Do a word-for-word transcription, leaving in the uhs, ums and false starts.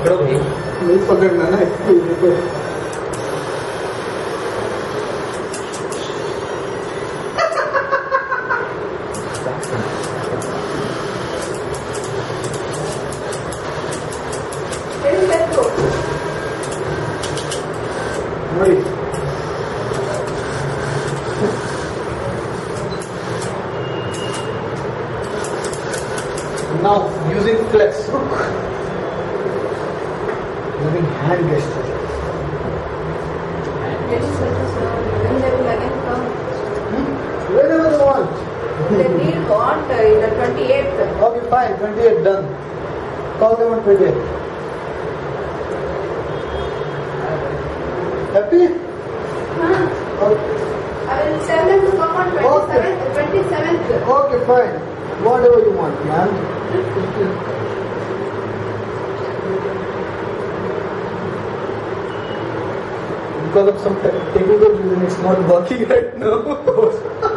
पकड़ो भाई। नहीं पकड़ना ना देखो। Now using flex hook, using hand gesture. Hmm? Whenever you want. The deal got uh, in the twenty-eighth. Okay, fine. twenty-eight done. Call them on twenty-eight. Happy? Huh? Okay. I will tell them to come on twenty-seventh. twenty-seventh. Okay, fine. Whatever you want, man. Because of some te- technical reason, it's not working right now.